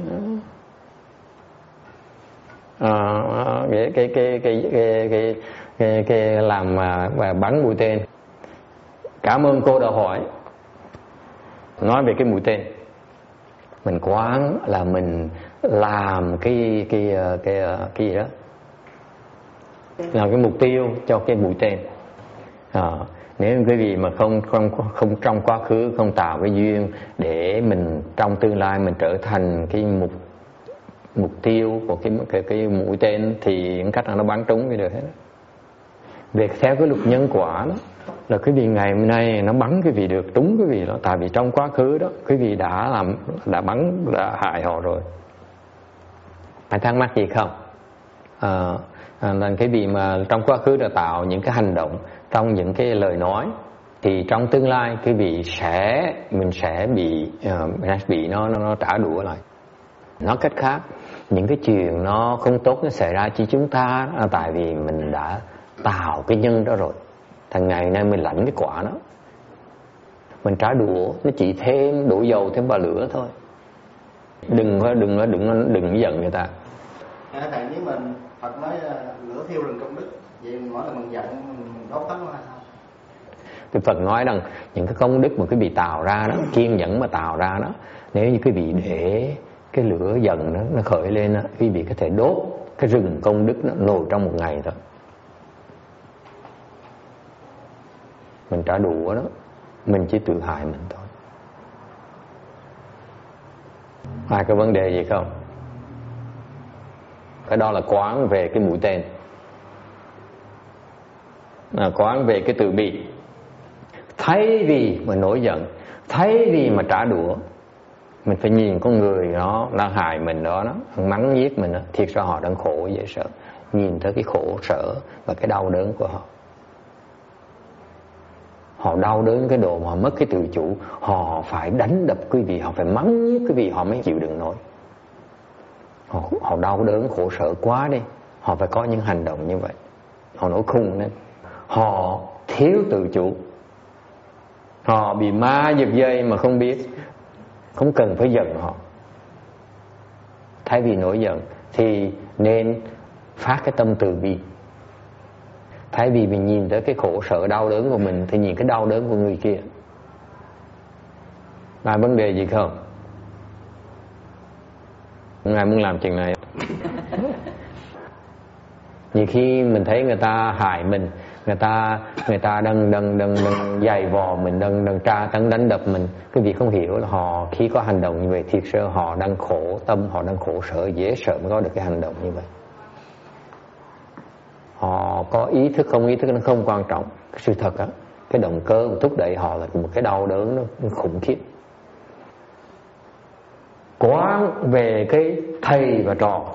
Cái làm và bắn mũi tên. Cảm ơn cô đã hỏi. Nói về cái mũi tên, mình quán là mình làm cái gì đó, làm cái mục tiêu cho cái mũi tên. Nếu cái gì mà không trong quá khứ không tạo cái duyên để mình trong tương lai mình trở thành cái mục tiêu của cái mũi tên, thì những cách là nó bắn trúng cái được hết. Về theo cái luật nhân quả đó, là cái vị ngày hôm nay nó bắn cái vị được trúng cái vị đó, tại vì trong quá khứ đó cái vị đã hại họ rồi. Phải thắc mắc gì không? Là cái vị mà trong quá khứ đã tạo những cái hành động, trong những cái lời nói, thì trong tương lai cái vị mình sẽ bị nó trả đũa lại. Nói cách khác, những cái chuyện nó không tốt nó xảy ra cho chúng ta đó, tại vì mình đã tạo cái nhân đó rồi. Thành ngày nay mình lãnh cái quả đó, mình trả đũa, nó chỉ thêm đổ dầu thêm vào lửa thôi. Đừng giận người ta. Thầy, nếu mình Phật nói lửa thiêu rừng công đức, vậy mình nói là mình giận, mình đốt hết nó hay sao? Thì Phật nói rằng những cái công đức mà cái vị tạo ra đó, kiên nhẫn mà tạo ra đó, nếu như cái vị để cái lửa giận đó, nó khởi lên đó, cái vị có thể đốt cái rừng công đức nó nổi trong một ngày thôi. Mình trả đũa đó, mình chỉ tự hại mình thôi. Ai có vấn đề gì không? Cái đó là quán về cái mũi tên, quán về cái từ bi. Thay vì mà nổi giận, thay vì mà trả đũa, mình phải nhìn con người đó đang hại mình đó, mắng nhiếc mình đó, thiệt ra họ đang khổ dễ sợ. Nhìn thấy cái khổ sở và cái đau đớn của họ. Họ đau đớn cái độ mà họ mất cái tự chủ, họ phải đánh đập quý vị, họ phải mắng nhiếc quý vị, họ mới chịu đựng nổi. Họ đau đớn khổ sở quá đi, họ phải có những hành động như vậy. Họ nổi khùng lên, họ thiếu tự chủ, họ bị ma giật dây mà không biết. Không cần phải giận họ. Thay vì nổi giận thì nên phát cái tâm từ bi. Thay vì mình nhìn tới cái khổ sở đau đớn của mình thì nhìn cái đau đớn của người kia. Là vấn đề gì không? Ngài muốn làm chuyện này. Nhiều khi mình thấy người ta hại mình, người ta đang giày vò mình, đang tra tấn đánh đập mình, cái việc không hiểu là họ khi có hành động như vậy thiệt sự họ đang khổ tâm, họ đang khổ sở, dễ sợ mới có được cái hành động như vậy. Họ có ý thức không ý thức nó không quan trọng, cái sự thật á, cái động cơ thúc đẩy họ là một cái đau đớn nó khủng khiếp. Quán về cái thầy và trò,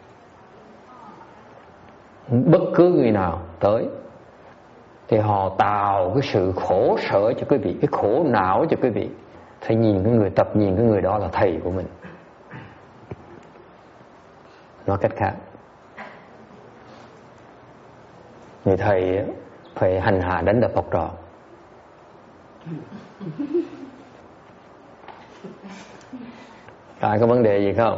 bất cứ người nào tới thì họ tạo cái sự khổ sở cho quý vị, cái khổ não cho quý vị. Phải nhìn cái người tập, nhìn cái người đó là thầy của mình. Nói cách khác, người thầy phải hành hạ đánh đập học trò. Có vấn đề gì không?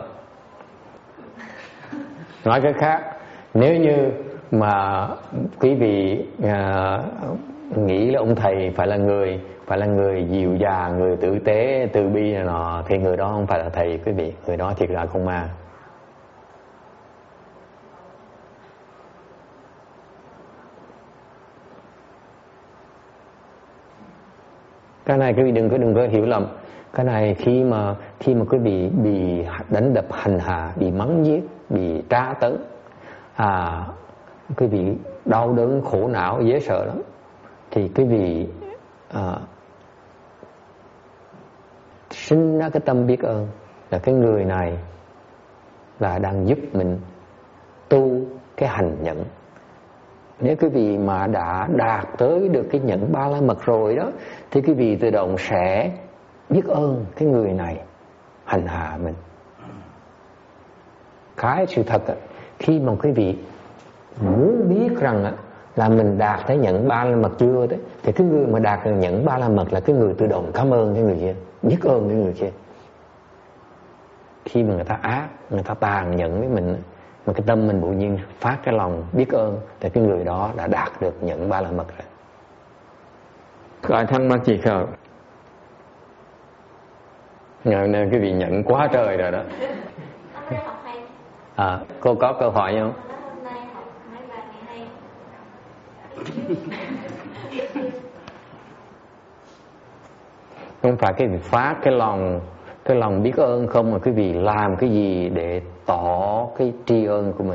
Nói cách khác, nếu như mà quý vị nghĩ là ông thầy phải là người dịu dàng, người tử tế, từ bi này nọ, thì người đó không phải là thầy quý vị, người đó thiệt là con ma. Cái này quý vị đừng có hiểu lầm. Cái này khi mà quý vị bị đánh đập hành hạ, bị mắng giết, bị tra tấn, quý vị đau đớn khổ não dễ sợ lắm, thì quý vị sinh ra cái tâm biết ơn là cái người này là đang giúp mình tu cái hành nhẫn. Nếu quý vị mà đã đạt tới được cái nhẫn Ba La Mật rồi đó, thì quý vị tự động sẽ biết ơn cái người này hành hạ mình. Cái sự thật khi mà quý vị muốn biết rằng là mình đạt tới nhẫn Ba La Mật chưa đấy, thì cái người mà đạt được nhẫn Ba La Mật là cái người tự động cảm ơn cái người kia, biết ơn cái người kia. Khi mà người ta ác, người ta tàn nhẫn với mình, mà cái tâm mình bỗng nhiên phát cái lòng biết ơn, thì cái người đó đã đạt được nhẫn Ba La Mật rồi. Có ai thắc mắc gì không? Ngày nay quý vị nhận quá trời rồi đó. Cô có câu hỏi không? Không phải cái việc phát cái lòng biết ơn không, mà quý vị làm cái gì để tỏ cái tri ân của mình.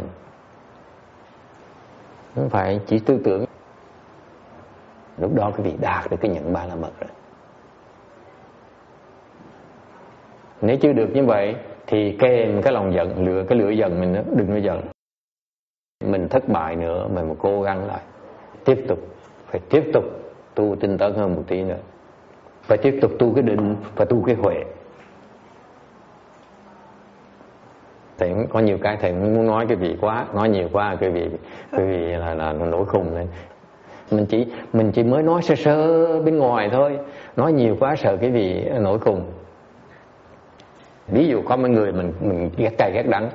Không phải chỉ tư tưởng. Lúc đó quý vị đạt được cái nhẫn Ba La Mật rồi. Nếu chưa được như vậy thì kèm cái lòng giận, cái lửa giận mình đó, đừng có giận. Mình thất bại nữa, mình mà cố gắng lại, phải tiếp tục tu tinh tấn hơn một tí nữa, phải tiếp tục tu cái định và tu cái huệ. Thầy có nhiều cái thầy muốn nói cái vị quá, nói nhiều quá cái vị là nổi khùng lên. Mình chỉ mới nói sơ sơ bên ngoài thôi, nói nhiều quá sợ cái vị nổi khùng. Ví dụ có mấy người mình ghét cay ghét đắng,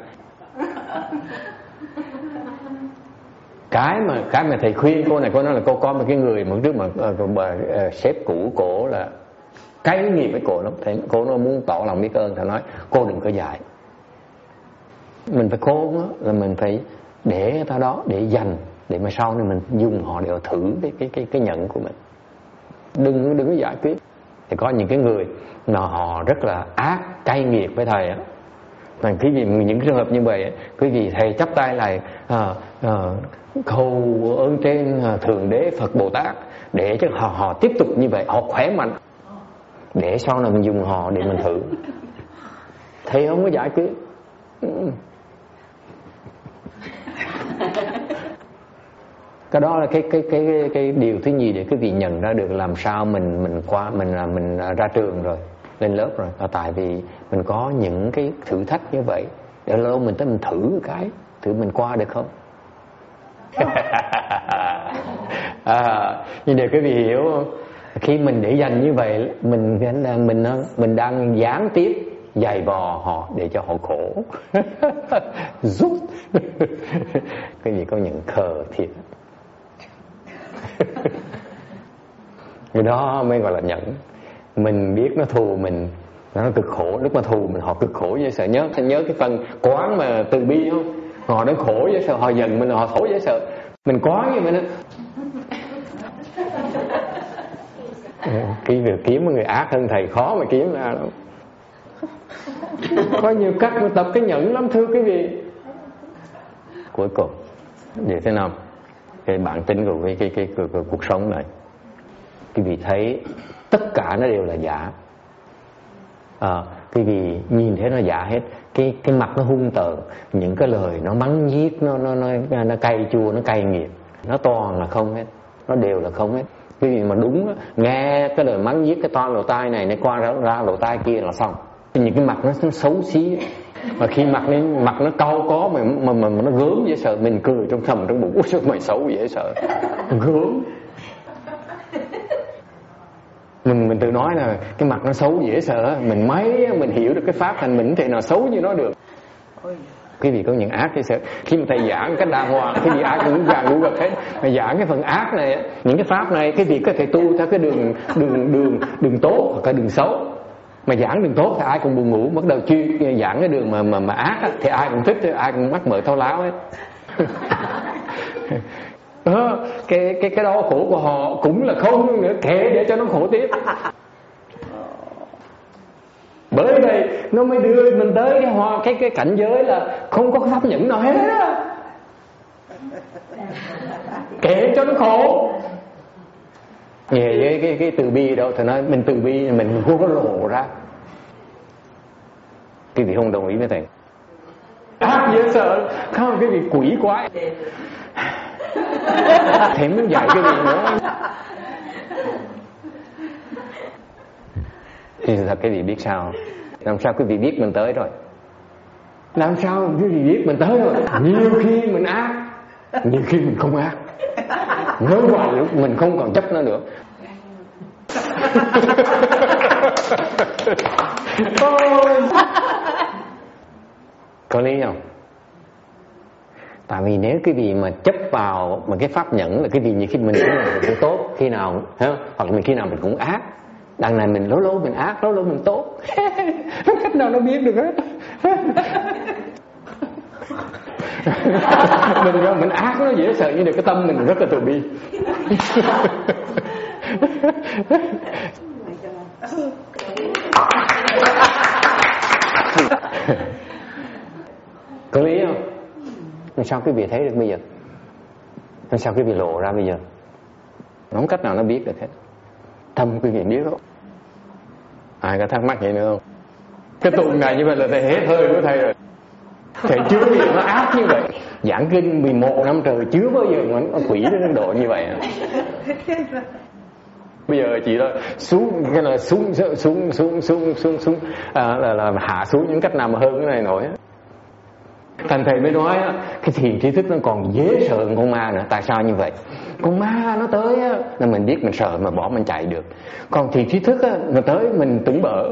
cái mà thầy khuyên cô này, cô nói là cô có một cái người mà trước mà sếp cũ cổ là cay nghiệp với cô lắm, thì cô nó muốn tỏ lòng biết ơn, thầy nói cô đừng có dạy. Mình phải khôn đó, là mình phải để người ta đó, để dành, để mà sau này mình dùng họ để thử cái nhận của mình. Đừng có giải quyết. Thì có những cái người mà họ rất là ác, cay nghiệt với thầy á. Mà quý vị những trường hợp như vậy, quý vị thầy chắp tay lại cầu ơn trên Thượng Đế Phật Bồ Tát để cho họ tiếp tục như vậy, họ khỏe mạnh, để sau này mình dùng họ để mình thử. Thầy không có giải quyết. Cái đó là cái điều thứ nhì để quý vị nhận ra được làm sao mình ra trường rồi, lên lớp rồi, là tại vì mình có những cái thử thách như vậy, để lâu mình tới mình thử thử mình qua được không. Nhưng để quý vị hiểu không, khi mình để dành như vậy, mình đang gián tiếp dày vò họ để cho họ khổ. Rút. Cái gì có những khờ thiệt. Cái đó mới gọi là nhẫn. Mình biết nó thù mình, nó cực khổ. Lúc mà thù mình họ cực khổ dễ sợ. Nhớ cái phần quán mà từ bi không? Họ đang khổ dễ sợ, họ giận mình, họ khổ dễ sợ. Mình quán như vậy đó. Cái việc kiếm một người ác hơn thầy khó mà kiếm ra đâu. Có nhiều cách mà tập cái nhẫn lắm thưa quý vị. Cuối cùng điều thứ 5, cái bản tính của cái cuộc sống này, quý vị thấy tất cả nó đều là giả. Quý vị nhìn thấy nó giả hết. Cái mặt nó hung tợn, những cái lời nó mắng nhiếc, nó cay chua, nó cay nghiệt, nó toàn là không hết, nó đều là không hết. Quý vị mà đúng nghe cái lời mắng nhiếc cái toan lỗ tai này, nó qua ra lỗ tai kia là xong. Những cái mặt nó xấu xí, Mà khi mặt nó cau có mà nó gớm dễ sợ, mình cười trong thầm trong bụng, ôi sao mày xấu dễ sợ, gớm. Mình tự nói là cái mặt nó xấu dễ sợ, mình hiểu được cái pháp hành mình thì nào xấu như nó được. Quý vị có những ác thì sợ. Khi mà thầy giảng cách đàng hoàng, cái gì ác cũng giảng đủ gật hết. Mà giảng cái phần ác này, những cái pháp này, cái việc có thể tu theo cái đường tốt hoặc cái đường xấu. Mà giảng đường tốt thì ai cũng buồn ngủ, bắt đầu chuyên giảng cái đường mà ác á, thì ai cũng thích, ai cũng mắc mỡ thao láo hết. Cái đau khổ của họ cũng là không nữa, kệ để cho nó khổ tiếp. Bởi đây nó mới đưa mình tới cái cảnh giới là không có pháp nhẫn nào hết á. Kệ cho nó khổ. Về cái từ bi đâu, thì nói mình từ bi mình không có lộ ra. Cái gì không đồng ý với thầy? Ác dễ sợ, không cái gì quỷ quái. Thầy muốn dạy cái gì nữa? Thì thật cái gì biết sao? Làm sao quý vị biết mình tới rồi? Làm sao quý vị biết mình tới rồi? Nhiều khi mình ác, nhiều khi mình không ác. Nói hoài lúc mình không còn chấp nó nữa. Có lý không? Tại vì nếu cái gì mà chấp vào mà cái pháp nhẫn là cái gì, như khi mình cũng tốt, khi nào hoặc là khi nào mình cũng ác. Đằng này mình lâu mình ác, lâu mình tốt. Cách nào nó biết được hết. Mình ác nó dễ sợ, nhưng được cái tâm mình rất là từ bi. Có lý không? Làm sao quý vị thấy được bây giờ? Làm sao quý vị lộ ra bây giờ? Không cách nào nó biết được hết. Tâm quý vị biết không? Ai có thắc mắc vậy nữa không? Cái tuần này như vậy là thầy hết hơi của thầy rồi. Thầy chưa bao giờ nó ác như vậy. Giảng kinh 11 năm trời chưa bao giờ nó quỷ đến độ như vậy. Bây giờ chỉ là xuống cái là xuống là hạ xuống những cách nào mà hơn cái này nổi. Thành thầy mới nói cái thiền tri thức nó còn dễ sợ hơn con ma nữa. Tại sao như vậy? Con ma nó tới là mình biết mình sợ mà bỏ mình chạy được. Còn thiền tri thức nó tới mình tủng bỡ.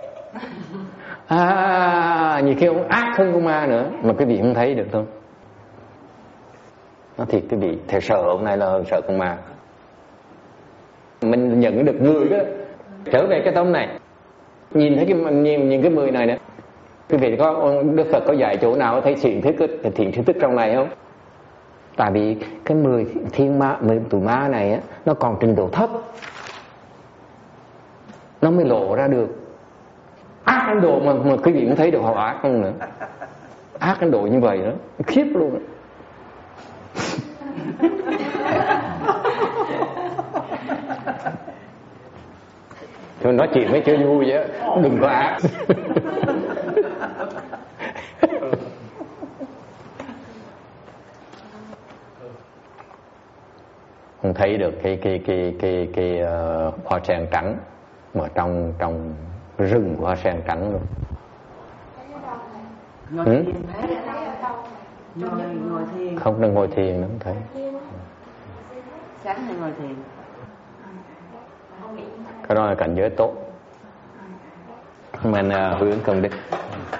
Nhiều khi ông ác hơn con ma nữa mà quý vị không thấy được thôi. Nó thiệt quý vị, thầy sợ hôm nay là hơn sợ con ma. Mình nhận được người đó. Trở về cái tấm này, nhìn thấy nhìn cái 10 này nữa. Quý vị có Đức Phật có dạy chỗ nào thấy thiền tri thức trong này không? Tại vì cái 10 tụi ma này á, nó còn trình độ thấp, nó mới lộ ra được. Ác đến độ mà quý vị cũng thấy được họ ác không nữa. Ác đến độ như vậy đó, khiếp luôn đó. Thôi nói chuyện mới chơi vui vậy, đừng có ác. Không thấy được cái hoa sen trắng mà trong rừng của hoa sen trắng luôn. Ngồi thiền. Không, đừng ngồi thiền nữa, không thấy. Sáng thì ngồi thiền. Cái đó là cảnh giới tốt. Mình hướng công đức.